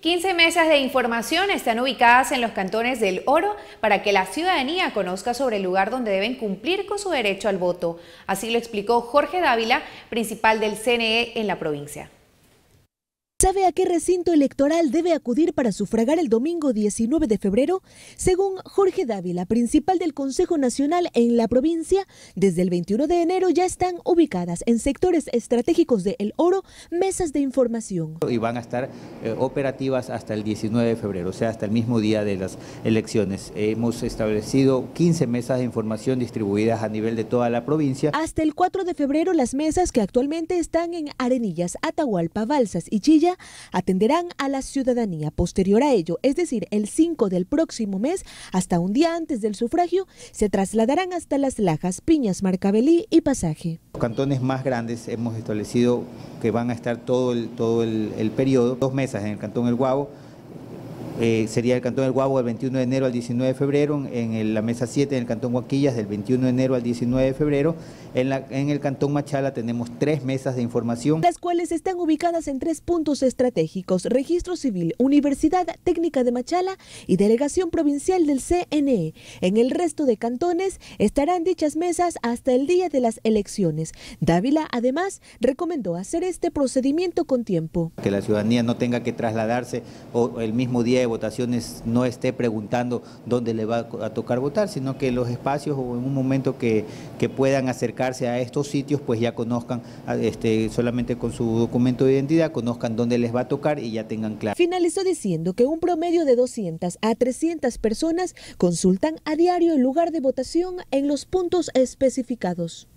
15 mesas de información están ubicadas en los cantones del Oro para que la ciudadanía conozca sobre el lugar donde deben cumplir con su derecho al voto. Así lo explicó Jorge Dávila, principal del CNE en la provincia. ¿Sabe a qué recinto electoral debe acudir para sufragar el domingo 19 de febrero? Según Jorge Dávila, principal del Consejo Nacional en la provincia, desde el 21 de enero ya están ubicadas en sectores estratégicos de El Oro mesas de información. Y van a estar operativas hasta el 19 de febrero, o sea, hasta el mismo día de las elecciones. Hemos establecido 15 mesas de información distribuidas a nivel de toda la provincia. Hasta el 4 de febrero, las mesas que actualmente están en Arenillas, Atahualpa, Balsas y Chilla atenderán a la ciudadanía. Posterior a ello, es decir, el 5 del próximo mes, hasta un día antes del sufragio, se trasladarán hasta Las Lajas, Piñas, Marcavelí y Pasaje. Los cantones más grandes hemos establecido que van a estar todo el periodo, 2 mesas en el cantón El Guabo. Sería el cantón El Guabo del 21 de enero al 19 de febrero, en la mesa 7 en el cantón Huaquillas del 21 de enero al 19 de febrero, en el cantón Machala tenemos 3 mesas de información. Las cuales están ubicadas en 3 puntos estratégicos: Registro Civil, Universidad Técnica de Machala y Delegación Provincial del CNE. En el resto de cantones estarán dichas mesas hasta el día de las elecciones. Dávila además recomendó hacer este procedimiento con tiempo. Que la ciudadanía no tenga que trasladarse o el mismo día de votaciones no esté preguntando dónde le va a tocar votar, sino que los espacios o en un momento que puedan acercarse a estos sitios, pues ya conozcan solamente con su documento de identidad, conozcan dónde les va a tocar y ya tengan claro. Finalizó diciendo que un promedio de 200 a 300 personas consultan a diario el lugar de votación en los puntos especificados.